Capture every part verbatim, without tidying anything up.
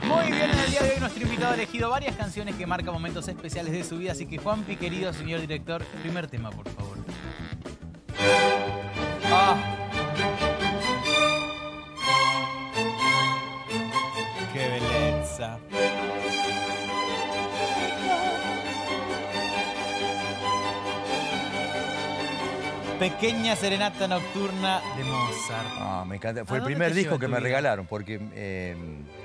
Muy bien, en el día de hoy nuestro invitado ha elegido varias canciones que marcan momentos especiales de su vida, así que Juanpi, querido señor director, primer tema, por favor. ¡Ah! ¡Qué belleza! Pequeña serenata nocturna de Mozart. Ah, me encanta. Fue el primer disco que me regalaron, porque eh,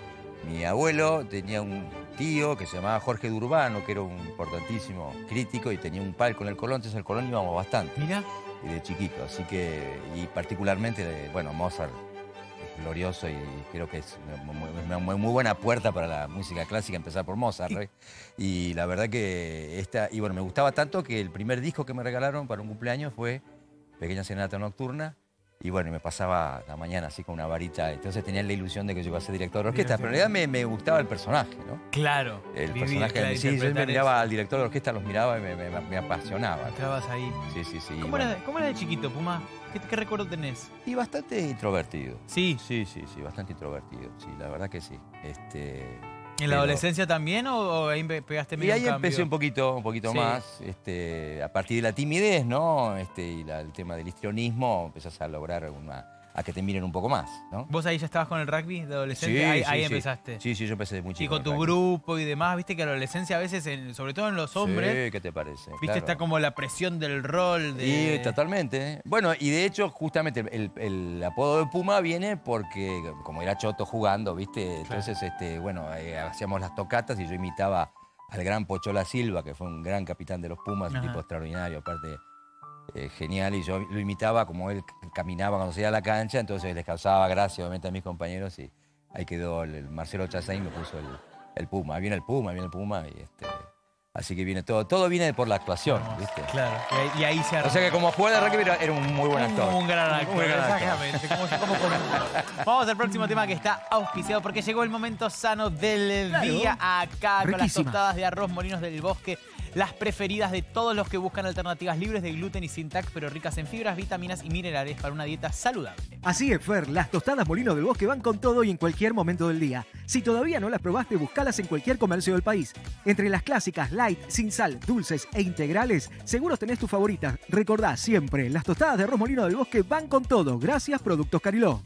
mi abuelo tenía un tío que se llamaba Jorge Durbano, que era un importantísimo crítico y tenía un palco en el Colón, entonces al Colón íbamos bastante. Mira. Y de chiquito, así que, y particularmente, bueno, Mozart es glorioso y creo que es una muy, muy buena puerta para la música clásica empezar por Mozart. ¿eh? Y la verdad que esta, y bueno, me gustaba tanto que el primer disco que me regalaron para un cumpleaños fue Pequeña Serenata Nocturna. Y bueno, me pasaba la mañana así con una varita. Entonces tenía la ilusión de que yo iba a ser director de orquesta. Pero en realidad me, me gustaba el personaje, ¿no? Claro. El vivir, personaje. claro, Sí, yo me miraba eso. al director de orquesta, los miraba y me, me, me apasionaba. Estabas ahí. Sí, sí, sí. ¿Cómo, bueno. era, ¿Cómo era de chiquito, Puma? ¿Qué, qué recuerdo tenés? Y bastante introvertido. Sí. Sí, sí, sí, bastante introvertido. Sí, la verdad que sí. Este... ¿En la Pero... adolescencia también o, o ahí pegaste medio Y ahí un empecé cambio? un poquito, un poquito Sí. más, este, a partir de la timidez, ¿no? Este, y la, el tema del histrionismo, empezás a lograr una, a que te miren un poco más, ¿no? ¿Vos ahí ya estabas con el rugby de adolescente? ahí sí, ahí sí. empezaste. Sí, sí, yo empecé de muy chico. Y con tu el rugby. grupo y demás, viste que la adolescencia a veces, en- sobre todo en los hombres, Sí, ¿qué te parece? viste, Claro. está como la presión del rol. De... Y totalmente. Bueno, y de hecho, justamente el, el apodo de Puma viene porque, como era choto jugando, ¿viste? Entonces, este, bueno, eh, hacíamos las tocatas y yo imitaba al gran Pochola Silva, que fue un gran capitán de los Pumas, un Ajá. tipo extraordinario, aparte eh, genial, y yo lo imitaba como él caminaba cuando se iba a la cancha, entonces les causaba gracia, obviamente, a mis compañeros, y ahí quedó el, el Marcelo Chassain, me puso el, el Puma. Viene el Puma, viene el Puma, y este... Así que viene todo, todo viene por la actuación, ¿viste? Claro, y ahí, y ahí se armó. O sea que como jugador de rugby era, era un muy buen actor. Un, un gran actor, Un gran actor. exactamente. Como, como, como. Vamos al próximo tema que está auspiciado porque llegó el momento sano del Claro. día acá con las Riquísima. tostadas de arroz Molinos del Bosque. Las preferidas de todos los que buscan alternativas libres de gluten y sin tac, pero ricas en fibras, vitaminas y minerales para una dieta saludable. Así es, Fer, las tostadas Molinos del Bosque van con todo y en cualquier momento del día. Si todavía no las probaste, buscalas en cualquier comercio del país. Entre las clásicas, light, sin sal, dulces e integrales, seguros tenés tus favoritas. Recordá siempre, las tostadas de arroz Molino del Bosque van con todo. Gracias, Productos Cariló.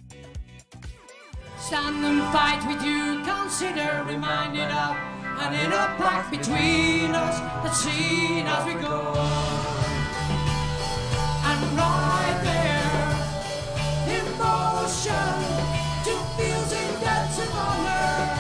Stand and fight with you, consider reminded of and in a pact between us that seen as we go. And right there, in motion, to feels in depths of honor.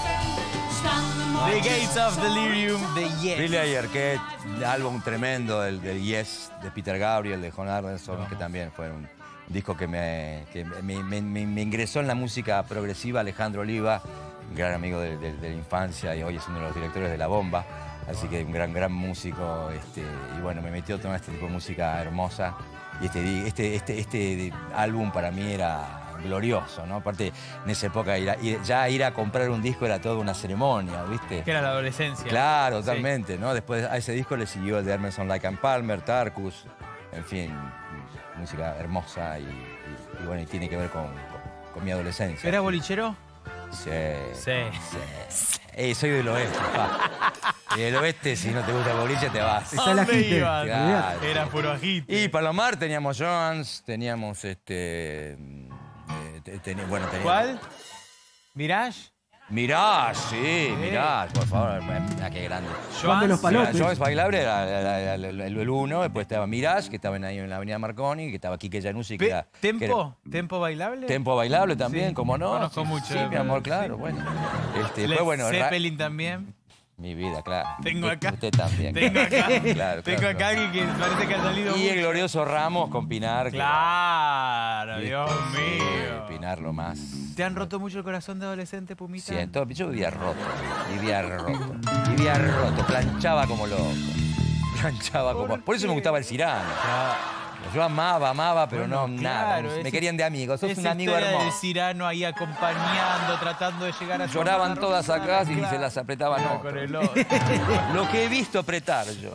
Stand and The march. Gates of Delirium de Yes. Really Arquette, un álbum tremendo del, del Yes, de Peter Gabriel, de John Arneson, que también fue un disco que, me, que me, me, me, me ingresó en la música progresiva. Alejandro Oliva, un gran amigo de, de, de la infancia y hoy es uno de los directores de La Bomba, así que un gran, gran músico, este, y bueno, me metió todo este tipo de música hermosa y este, este, este, este álbum para mí era glorioso, ¿no? Aparte, en esa época ir a, ir, ya ir a comprar un disco era toda una ceremonia, ¿viste? Que era la adolescencia. Claro, Sí. totalmente, ¿no? Después a ese disco le siguió el de Emerson, Lake and Palmer, Tarkus, en fin, música hermosa y, y, y bueno, y tiene que ver con, con, con mi adolescencia. ¿Era bolichero? Sí. Sí. sí. Eh, soy del oeste, pa. Y del oeste, si no te gusta el boliche, te vas. Está el ¿Dónde agite. ibas? Claro. Era puro agite. Y Palomar teníamos Jones, teníamos este... eh, te- teni- bueno, teníamos... ¿Cuál? ¿Mirage? Mirage, sí, Mirage, por favor, mira qué grande. Juan de los Joans. Palotes. Jones Bailable era, era- era el, el- el uno, después estaba Mirage, que estaba en, ahí en la avenida Marconi, que estaba Quique Januzzi, que Pe- era... que ¿Tempo? ¿Tempo bailable? era- Tempo Bailable también, Sí, como no. conozco sí, mucho Sí, de- mi amor, sí. claro, bueno. Este, Led después, bueno, Ra- Zeppelin también. mi vida, claro. Tengo Usted- acá. Usted también. Tengo acá. Claro, Tengo claro, acá que, que parece que ha salido Y el mucho. glorioso Ramos con Pinar. que- Claro, ¿viste? Dios Sí, mío. Pinar lo más. ¿Te han roto mucho el corazón de adolescente, Pumita? Siento, yo vivía roto, vivía roto, vivía roto, planchaba como loco, planchaba como... Por eso me gustaba el Cirano. Yo amaba, amaba, pero Bueno, no, claro, nada. ese- Me querían de amigos, sos Esa un amigo historia del hermoso. Cirano ahí acompañando, tratando de llegar a su Lloraban hermana todas Roxana, acá y claro. se las apretaban Con otros. el otro. Lo que he visto apretar yo.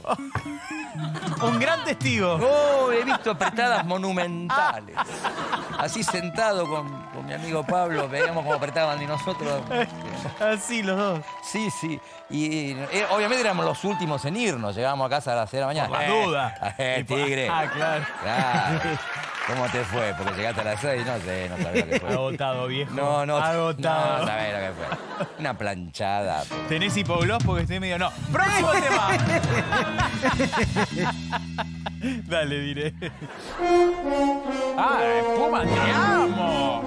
Un gran testigo. Oh, he visto apretadas monumentales. Así sentado con, con mi amigo Pablo, veíamos cómo apretaban y nosotros Así, los dos. Sí, sí. Y eh, obviamente éramos los últimos en irnos. Llegábamos a casa a las seis de la mañana. Por las Eh, dudas. Eh, tigre. Ah, claro. Claro. ¿Cómo te fue? Porque llegaste a las seis, no sé, no sabés lo que fue. Agotado, viejo. No, no. Agotado. No sabés lo que fue. Una planchada. ¿Tenés hipogloss? Porque estoy medio... No. ¡Próximo tema! Dale, diré. ¡Ah, Puma, te amo!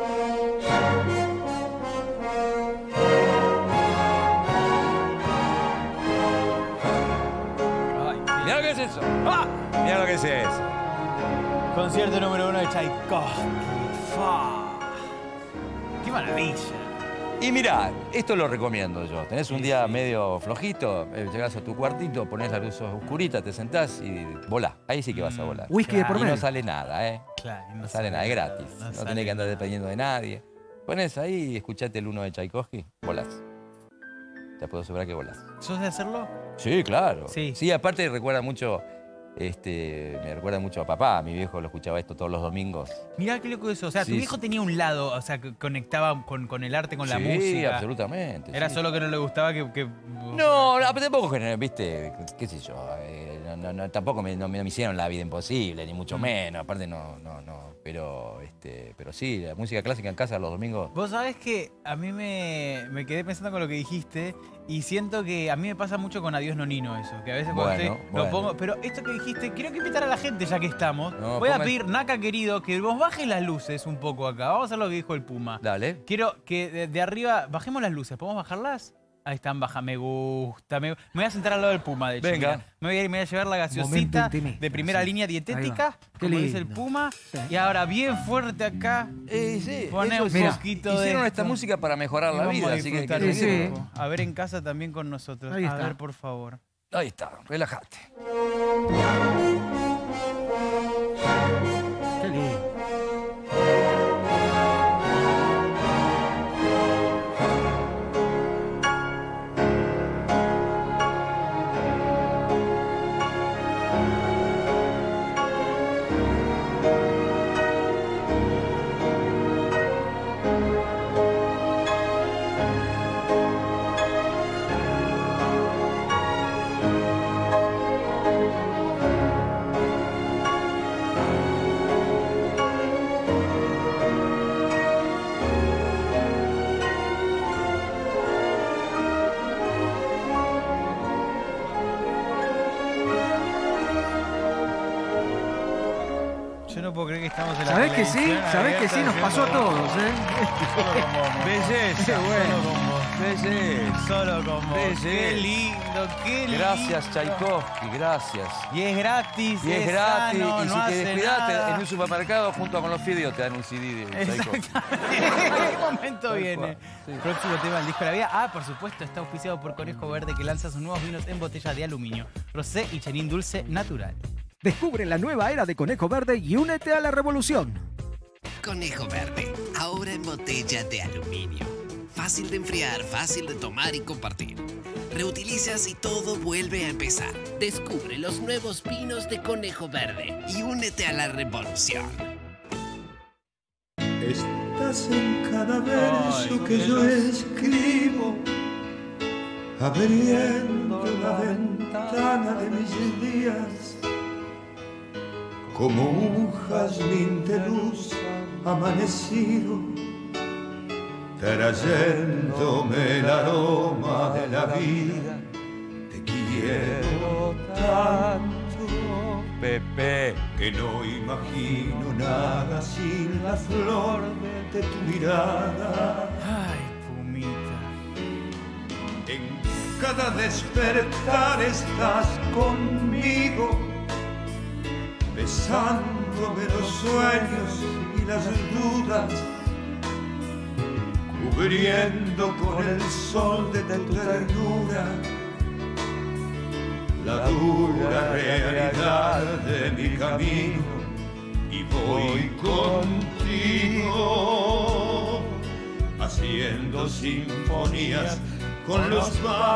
Ay, qué- Mirá lo que es eso. ¡Ah! Mirá lo que es eso. Concierto número uno de Tchaikovsky. ¡Fa! ¡Qué maravilla! Y mirá, esto lo recomiendo yo. Tenés un día medio flojito, eh, llegás a tu cuartito, ponés la luz oscurita, te sentás y volás. Ahí sí que vas a volar. Whisky de por Y no medio. sale nada, ¿eh? Claro, No sale nada, es gratis. No, sale tenés que andar nada. dependiendo de nadie. Ponés ahí y escuchate el uno de Tchaikovsky, volás. Te puedo asegurar que volás. ¿Sos de hacerlo? Sí, claro. Sí. Sí, aparte recuerda mucho, este, me recuerda mucho a papá. Mi viejo lo escuchaba esto todos los domingos. Mirá qué loco eso. O sea, Sí, tu viejo sí. tenía un lado, o sea, que conectaba con, con el arte, con la Sí, música. absolutamente. Era sí. solo que no le gustaba que... que- No, no, pero tampoco, que, viste, qué sé yo, eh, no, no, no, tampoco me, no, me- no me hicieron la vida imposible, ni mucho menos, aparte no, no, no, pero, este, pero sí, la música clásica en casa los domingos. Vos sabés que a mí me, me quedé pensando con lo que dijiste y siento que a mí me pasa mucho con Adiós Nonino eso, que a veces cuando Bueno, estoy, bueno. lo pongo... Pero esto que dijiste, quiero que invitar a la gente ya que estamos. No, Voy a ponga- pedir, Naka querido, que vos bajes las luces un poco acá. Vamos a hacer lo que dijo el Puma. Dale. Quiero que de, de arriba bajemos las luces. ¿Podemos bajarlas? Ahí están, baja, me gusta. Me, me voy a sentar al lado del Puma, de hecho. Venga. Mirá. Me voy a ir, me voy a llevar la Momento gaseosita intimista, de primera sí. línea Ahí dietética, va. Qué como dice el lindo. Puma. Sí. Y ahora bien fuerte acá. Eh, sí, Poné eso un sí. poquito de Hicieron esto. esta música para mejorar Y la vamos vida, a así que... disfrutar que- de Sí, sí. poco. A ver en casa también con nosotros. Ahí a está. ver, por favor. Ahí está, relájate. Qué lindo. Yo no puedo creer que estamos en la ¿Sabés que sí? televisión ¿Sabés que sí? Nos abierta pasó a haciendo- todos, ¿eh? Solo con vos. Belleza. Qué bueno. Solo con vos. Belleza. Solo con vos. Belleza. Qué lindo, qué lindo. Gracias, Tchaikovsky, gracias. Y es gratis, Y es gratis, sano, y no si te hace descuidaste nada. en un supermercado junto con los fideos te dan un C D de Tchaikovsky. ¿En qué momento Tal viene? cual, sí. Próximo tema del disco de la vida. Ah, por supuesto, está auspiciado por Conejo Verde, que lanza sus nuevos vinos en botella de aluminio. Rosé y Chenin Dulce Natural. Descubre la nueva era de Conejo Verde y únete a la revolución. Conejo Verde, ahora en botella de aluminio. Fácil de enfriar, fácil de tomar y compartir. Reutilizas y todo vuelve a empezar. Descubre los nuevos vinos de Conejo Verde y únete a la revolución. Estás en cada verso Ay, que qué yo los- escribo, abriendo la ventana de mis días, como un jazmín de luz amanecido, trayéndome el aroma de la vida. Te quiero tanto, Pepe. que no imagino nada sin la flor de tu mirada. Ay, Pumita. En cada despertar estás conmigo, besándome los sueños y las dudas, cubriendo con el sol de tu ternura la dura realidad de mi camino, y voy contigo haciendo sinfonías con los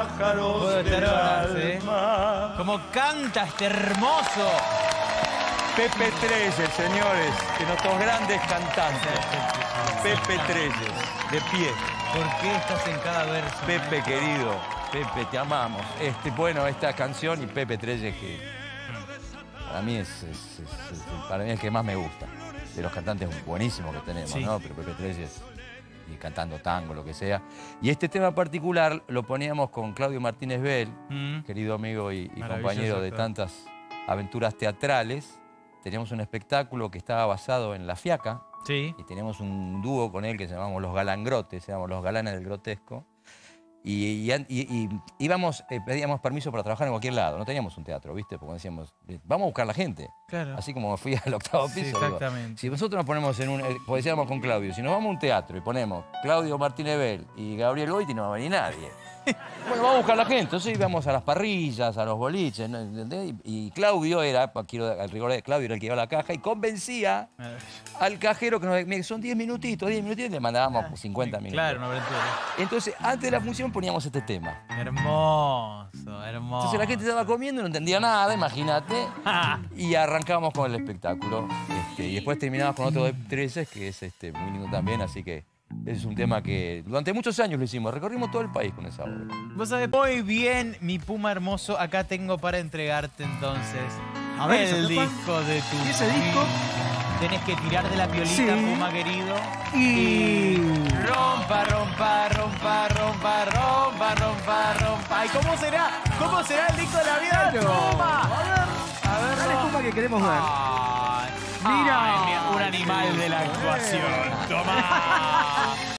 pájaros Puedo del estar horas, ¿eh? alma. Como canta este hermoso. Pepe Trelles, señores, de nuestros grandes cantantes. Pepe Trelles, de pie. ¿Por qué estás en cada verso? Pepe, querido, Pepe, te amamos. Este, bueno, esta canción y Pepe Trelles, que para mí es, es, es, es para mí el que más me gusta. De los cantantes buenísimos que tenemos, sí. ¿no? Pero Pepe Trelles, y cantando tango, lo que sea. Y este tema particular lo poníamos con Claudio Martínez Bell, mm. querido amigo y, y compañero de tantas aventuras teatrales. Teníamos un espectáculo que estaba basado en La Fiaca. Sí. Y teníamos un dúo con él que se llamamos Los Galangrotes, se llamamos Los Galanes del Grotesco. Y, y, y, y íbamos, eh, pedíamos permiso para trabajar en cualquier lado. No teníamos un teatro, ¿viste? Porque decíamos, vamos a buscar la gente. Claro. Así como fui al octavo piso. Sí, exactamente. Digo, si nosotros nos ponemos en un... Eh, pues decíamos con Claudio, si nos vamos a un teatro y ponemos Claudio Martínez Bell y Gabriel Goiti, no va a venir nadie. Bueno, vamos a buscar la gente. Entonces íbamos a las parrillas, a los boliches, ¿no? Y, y Claudio era, quiero al rigor de Claudio, era el que iba a la caja y convencía al cajero que nos, son diez minutitos, diez minutitos, y le mandábamos ah, cincuenta minutos. Claro, una aventura. Entonces, antes de la función poníamos este tema. Hermoso, hermoso. Entonces la gente estaba comiendo, no entendía nada, imagínate, y arrancábamos con el espectáculo. Este, y después terminamos con otro de Trelles, que es este, muy lindo también, así que es un tema que durante muchos años lo hicimos. Recorrimos todo el país con esa obra. Vos sabés, muy bien, mi puma hermoso. Acá tengo para entregarte entonces a ver, el disco de tu... ¿Y ese disco? Tenés que tirar de la piolita, sí. Puma querido. Y... y... rompa, rompa, rompa, rompa, rompa, rompa, rompa. Ay, ¿cómo será? ¿Cómo será el disco de la vida del claro. Puma? A ver, a ver, dale, Puma, que queremos ver. Ay, mira, ay, un animal de la actuación. Tomá.